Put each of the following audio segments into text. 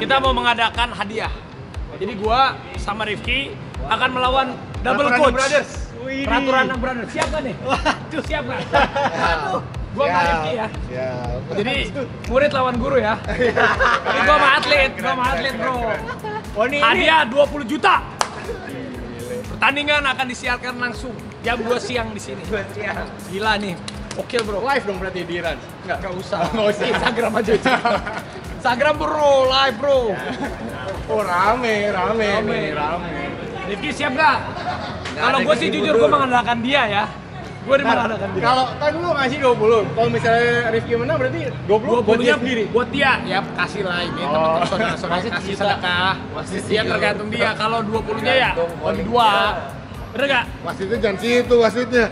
kita mau mengadakan hadiah. Jadi gua sama Rifki akan melawan double coach. Peraturan Anak Brothers. Siap gak nih? Waduh, siap gak? Gua sama Rifki ya. Jadi murid lawan guru ya. Tapi gua sama atlet, bro. Hadiah 20 juta. Pertandingan akan disiarkan langsung jam 2 siang di sini. Gila nih. Oke bro. Live dong berarti di Iran? Nggak usah. Instagram aja. Instagram bro, live bro. Oh rame. Rifki siap nggak? Kalau gue sih jujur gue mengandalkan dia ya. Gue mengandalkan dia. Kalau kan lu ngasih 20, kalau misalnya Rifki menang berarti 20 buat dia sendiri? Buat dia. Ya kasih lah ini teman-teman saudara kasih sedekah. Dia tergantung dia. Kalau 20-nya ya bagi 2. Bener nggak? Wasitnya jangan situ wasitnya.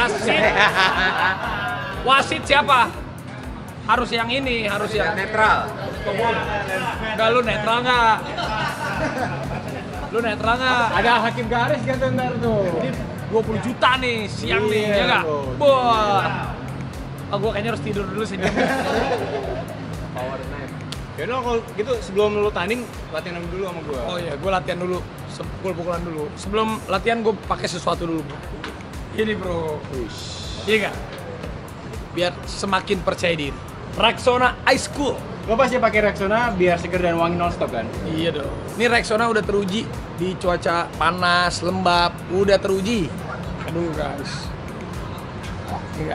Wasit siapa? Harus yang ini, harus yang Netral. enggak, lu netral nggak? Lu netral nggak? Ada hakim garis kan ntar tuh. Ini 20 juta nih, siang nih, ya nggak? Wah, gue kayaknya harus tidur dulu sih. Power nine. Yaudah kalau gitu sebelum lu tanding latihan dulu sama gua. Oh iya, gue latihan dulu, pukul-pukulan dulu. Sebelum latihan gue pakai sesuatu dulu, bro. Ini bro, iya nggak? Biar semakin percaya diri. Rexona Ice Cool. Lo pasti pakai Rexona biar seger dan wangi nonstop kan? Iya dong. Ini Rexona udah teruji di cuaca panas, lembab, udah teruji. Aduh guys. Enggak.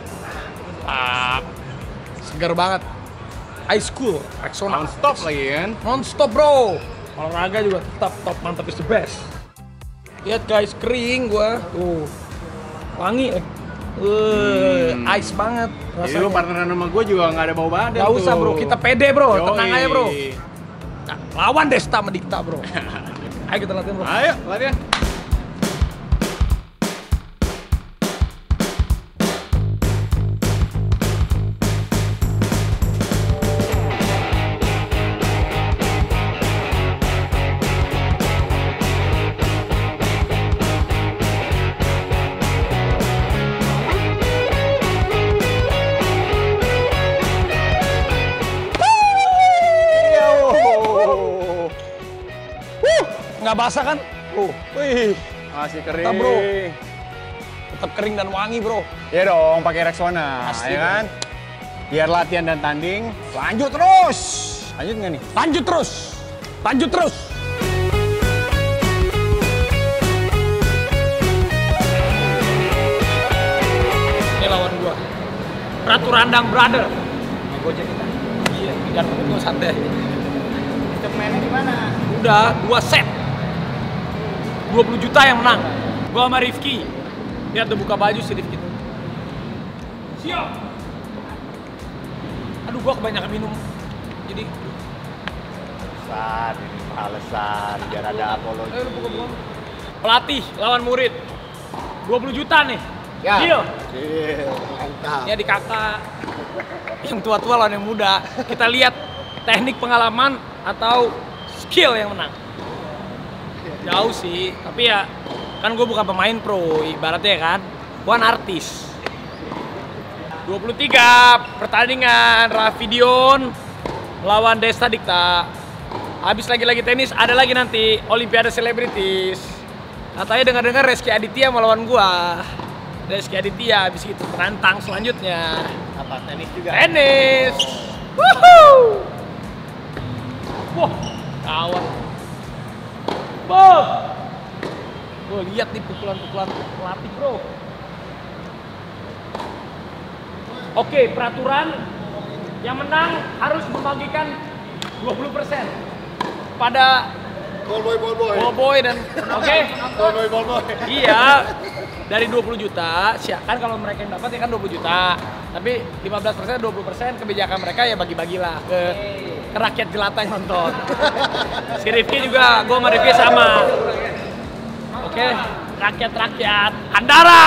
Segar banget. Ice Cool, Rexona. Nonstop lagi kan? Non-stop bro. Olahraga juga tetap top, mantap is the best. Lihat guys, kering gua. Tuh. Wangi. Ice banget rasanya. Jadi lu partneran sama gue juga nggak ada bau badan. Gak usah bro, kita pede bro, Yoi. tenang aja bro. Nah, lawan Desta sama Dikta bro. Ayo kita latihan bro. Ayo, latihan. Nggak basah kan? Wih, masih kering. Tetap bro. Tetap kering dan wangi bro. Iya dong, pakai Rexona, Pasti, ya kan? Biar latihan dan tanding, lanjut terus. Lanjut nggak nih? Lanjut terus. Lanjut terus. Ini lawan gua. Ratu Randang Brother. Gojek kita. Iya, jangan pakai gua santai. Untuk mainnya gimana? Udah 2 set. 20 juta yang menang. Gua sama Rifki. Lihat udah buka baju si Rifki tuh. Siap. Aduh, gua kebanyakan minum. Jadi Alasan biar ada apologi. ayo lu buka. Pelatih lawan murid. 20 juta nih. Ya. Deal. Mantap. Ya di kakak. Yang tua-tua lawan yang muda. Kita lihat teknik, pengalaman atau skill yang menang. Jauh sih, tapi ya kan gue bukan pemain pro, ibaratnya kan gue kan artis. 23 pertandingan Raffi Dion melawan Desta Dikta. Habis lagi tenis, ada lagi nanti Olimpiade Selebritis. Katanya dengar-dengar Reski Aditya melawan gua. Reski Aditya habis itu penantang selanjutnya. Apa tenis juga? Tenis. Woohoo! Wah, kawan. Boh. Gue lihat nih pukulan-pukulan pelatih, bro. Oke, peraturan yang menang harus membagikan 20% pada ball boy dan oke. Ball boy. Iya. Dari 20 juta, kan kalau mereka yang dapat ya kan 20 juta. Tapi 15% 20% kebijakan mereka ya bagi-bagilah ke rakyat jelata yang nonton. Si Rifki juga, gue sama Rifki sama. Oke, rakyat-rakyat Andara.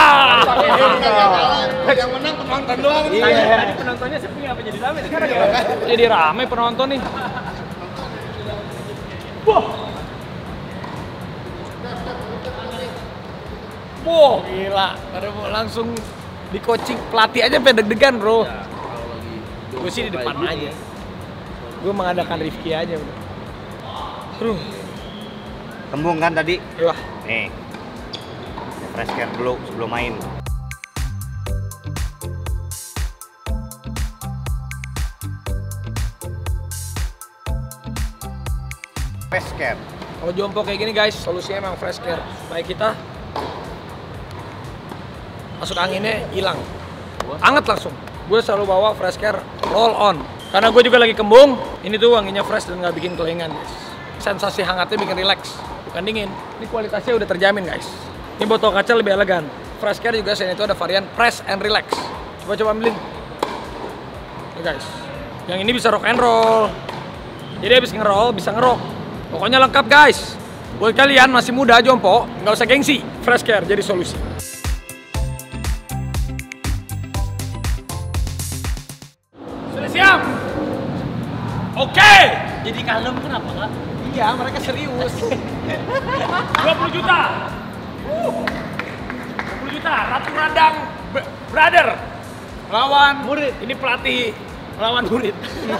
Yang menang penonton doang nih. Tadi penontonnya sepi apa jadi rame sekarang ya? Jadi rame penonton nih. Wah. Wow, gila. Baru langsung di coaching pelatih aja sampai deg-degan, bro. Gue sih di depan aja. Gue mengadakan Rifki aja udah. Aduh. Kembung kan tadi? Iya. Nih. Fresh care dulu sebelum main. Fresh care. Kalau jompo kayak gini guys, solusinya emang fresh care. Supaya kita masuk anginnya hilang. Anget langsung. Gue selalu bawa fresh care roll on. Karena gue juga lagi kembung, ini tuh wanginya fresh dan nggak bikin kelengan guys. Sensasi hangatnya bikin relax, bukan dingin. Ini kualitasnya udah terjamin guys. Ini botol kaca lebih elegan. Fresh care juga selain itu ada varian press and relax. Coba ambilin. Nih guys, yang ini bisa rock and roll. Jadi habis ngeroll bisa ngerok. Pokoknya lengkap guys. Buat kalian masih muda jompo, nggak usah gengsi. Fresh care jadi solusi. Sudah siap? Oke. Jadi kalem kenapa kak? Iya, mereka serius. 20 juta. 20 juta. Ratu Radang Brother. Lawan murid. Ini pelatih lawan murid.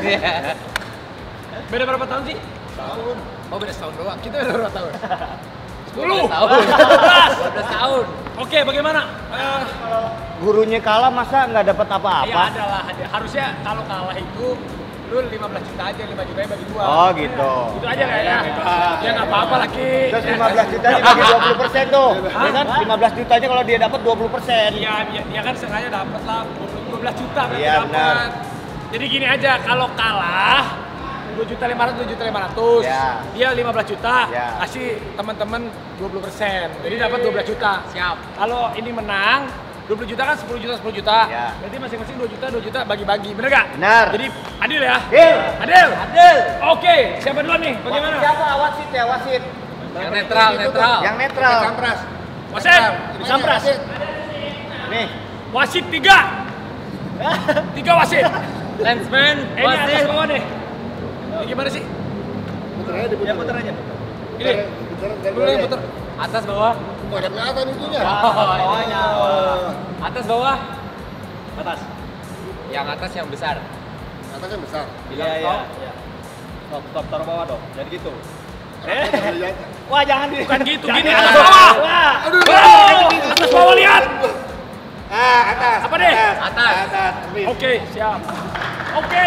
Beda berapa tahun sih? Tahun. Oh, beda setahun doang. Kita beda berapa tahun? 10 tahun. 12 tahun. Oke, bagaimana? Gurunya kalah masa nggak dapat Ya apa-apa? ada lah. Harusnya kalau kalah itu lu 15 juta aja, 5 jutanya bagi 2. Oh gitu. Itu aja kayaknya. Ya nggak apa-apa lagi. Terus 15 juta dibagi 20% tuh. Ya kan 15 jutanya kalau dia dapat 20%. Iya, dia kan sengaja dapat lah 12 juta berarti Iya, dapat. benar. Jadi gini aja, kalau kalah 2.500.000, 2.500.000. Ya. Dia 15 juta, Ya. kasih teman-teman 20%. Jadi dapat 12 juta. Siap. Kalau ini menang 20 juta kan 10 juta 10 juta. Ya. Berarti masing-masing 2 juta bagi-bagi. Bener gak? Benar. Jadi adil ya? Adil. Adil. Adil. Oke, siapa duluan nih? Bagaimana? Siapa wasit ya wasit? Yang netral. Yang netral. Wasit, Sampras. Nih. Wasit 3. 3 wasit. Lensman, Ini atas wasit. bawah nih. Ini gimana sih? Puter aja, diputer. Ya putar aja. Ini. Lu yang puter. Atas bawah. Oh, ada kelihatan itunya. Bawahnya. Atas bawah. Atas. Yang atas yang besar. Atasnya besar. Iya iya. Stop taruh bawah dong. Jadi gitu. Lihat. Wah jangan di. Bukan gitu, gini atas bawah. Aduh, Atas bawah lihat. atas. Apa deh? Atas. Atas. Oke, siap. Oke.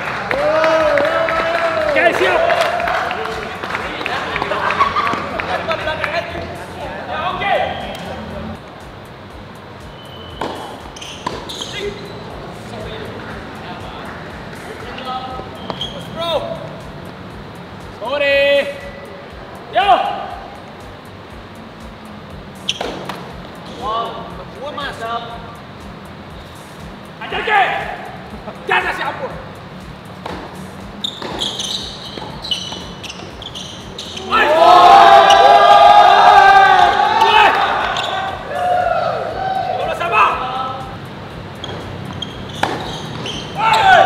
Oke, siap. Ya, oke. Bro. Sorry. Yo. Gua masuk. Ajar ke. Jangan kasih ampun. Woi. Woi. Udah sama. Woi.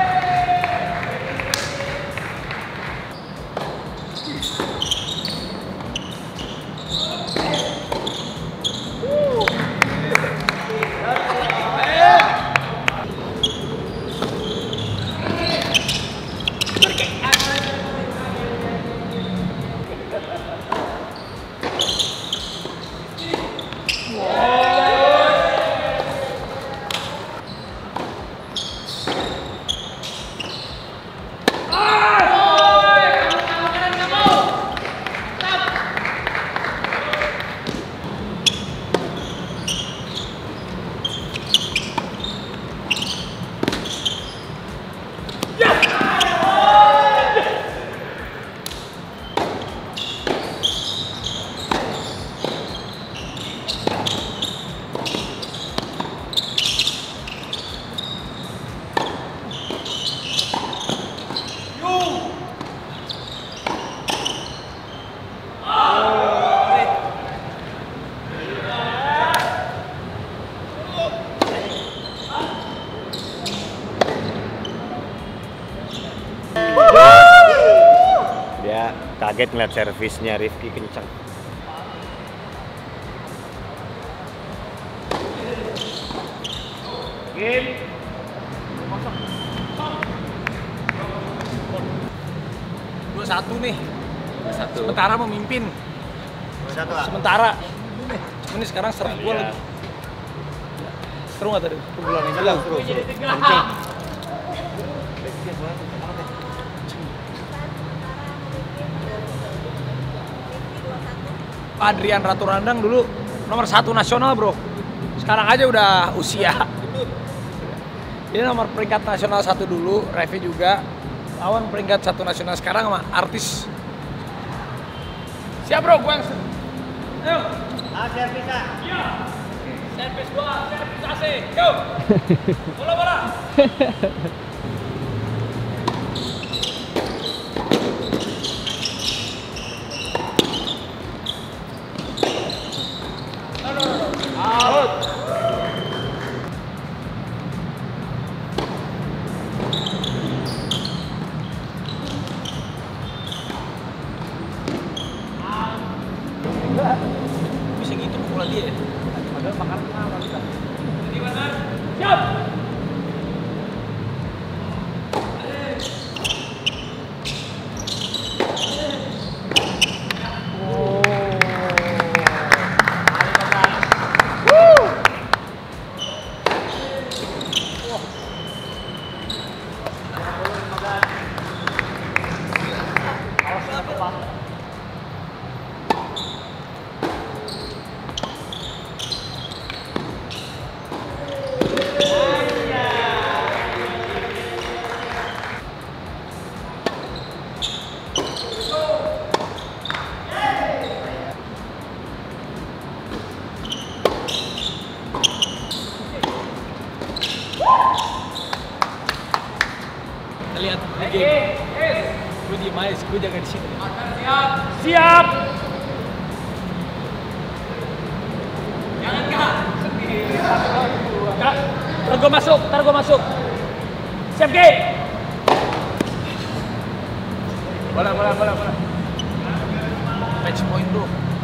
Dia kaget ngeliat servisnya Rifki kenceng. Game. 2-1 nih. 2-1. Sementara memimpin. Sementara. Ini sekarang serang gua lagi. Seru nggak tadi pukulan ini? Seru. Adrian Ratu Randang dulu nomor 1 nasional bro. Sekarang aja udah usia. Dia nomor peringkat nasional 1 dulu, Revi juga. Lawan peringkat 1 nasional sekarang sama artis. Siap bro, gua yang ayo. Servis ah. Iya. Servis gua, servis AC. Yo. Bola. Out. Bisa gitu pukulan dia ya? Padahal makan lama kita. Gimana? Siap! Lihat di game. Gue diem aja, gue jaga di sini. Siap. Jangan kak. Kak, ntar gue masuk. Siap Ki. Bola. Match point bro.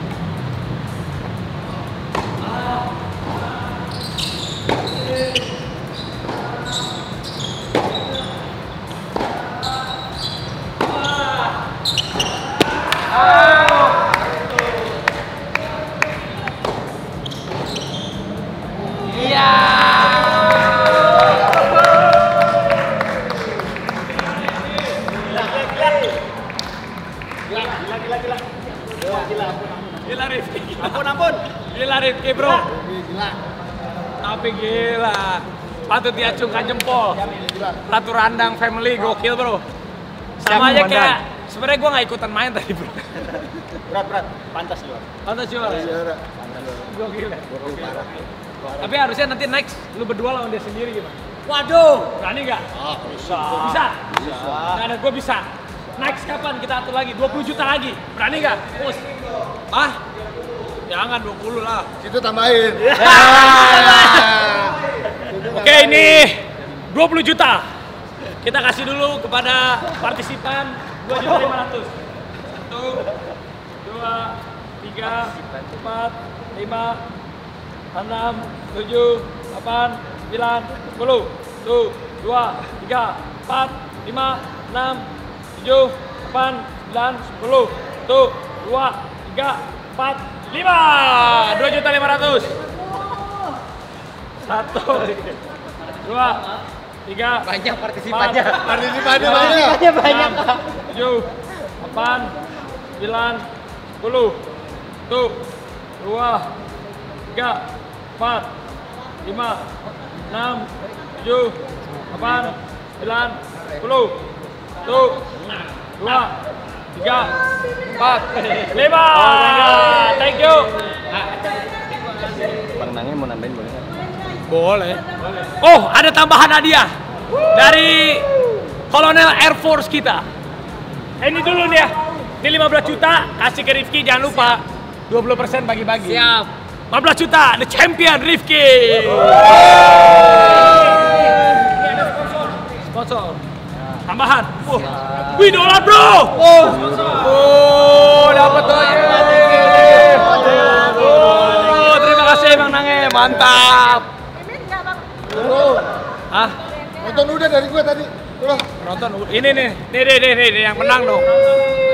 Gila Rifki. Ampun. Gila Rifki bro. Tapi gila. Patut diacungkan jempol. Ratu Randang family gokil bro. Sama aja kayak sebenarnya gue nggak ikutan main tadi bro. Berat. Pantas juara. Pantas juara. Juara. Gokil ya. Tapi harusnya nanti next lu berdua lawan dia sendiri gimana? Waduh, berani nggak? Bisa. Nggak ada, gue bisa. Next kapan kita atur lagi? 20 juta lagi. Berani nggak? Push. Ah? Jangan 20 lah. Itu tambahin. Oke, ini 20 juta. Kita kasih dulu kepada partisipan 2.500.000. 1, 2, 3, 4, 5, 6, 7, 8, 9, 10. Tuh, 2, 3, 4, 5, 6, 7, 8, 9, 10. Tuh, 2, 3, 4, 5. 2.500.000. 1, 2, 3. Banyak partisipannya. Partisipannya banyak. Banyak. 7, 8, 9, 10. Tuh, 2, 3, 4, 5, 6, 7, 8, 9, 10. Tuh, 2, 3, 4, 5. Thank you. Bang Nange mau nambahin boleh nggak? Boleh. Oh, ada tambahan hadiah dari Kolonel Air Force kita. Ini dulu nih ya. Ini 15 juta, kasih ke Rifki, jangan lupa 20% bagi-bagi. Siap. 15 juta, the champion Rifki. Sponsor. Tambahan. Widola bro. Dapat tuh. Terima kasih Bang Nange, mantap. Hah? Nonton udah dari gue tadi. Udah. Nonton. Ini nih yang menang dong.